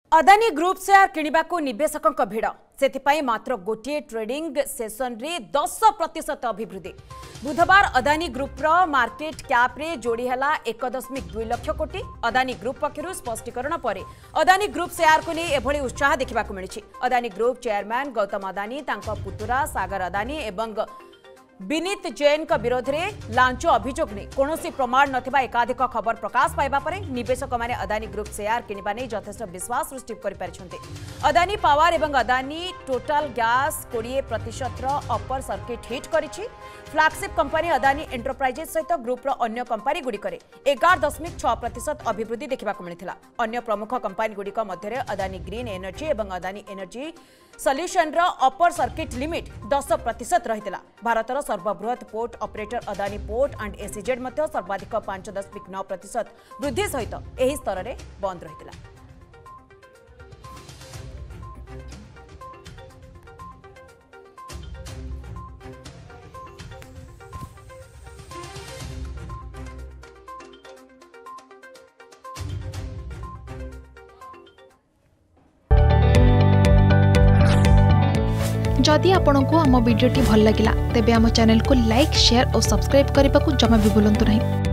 Adani group share किणवाक निवेशकों भिड़ से मात्र गोटे ट्रेडिंग सेसन रे 10% अभिवृद्धि। बुधवार अदानी ग्रुप मार्केट कैप रे जोड़ी है 1.2 लाख कोटी। अदानी ग्रुप पक्षर स्पष्टीकरण पर अदानी ग्रुप शेयर को नहीं एभली उत्साह देखा मिली। अदानी ग्रुप चेयरमैन गौतम अदानी पुतुरा सागर अदानी एवं विनीत जैन विरोध में लांच अभियोग नहीं कौन प्रमाण नथिबा एकाधिक खबर प्रकाश पाइबा परे निवेशक माने अदानी ग्रुप शेयर किनिबा नै यथेष्ट विश्वास सृष्टि करि परिछन्ते। अदानी पावर एवं Adani Total Gas 20% upper circuit hit करिछि। फ्लैगशिप कंपनी अदानी एंटरप्राइजेस सहित ग्रुप अन्य कंपनी गुड़िकरे 11.6% अभिवृद्धि देखा मिलता। अन्य प्रमुख कंपनी गुड़िक मध्य अदानी ग्रीन एनर्जी एवं Adani Energy Solution upper circuit limit 10% रही। भारतर सर्वबृहत port operator Adani Port and SEZ सर्वाधिक 5.9% वृद्धि सहित यही स्तर में बंद रही। जदि आपंक आम भिडी भल लगा तेब आम चैनल को लाइक शेयर और सब्सक्राइब करने को जमा भी भूलु नहीं।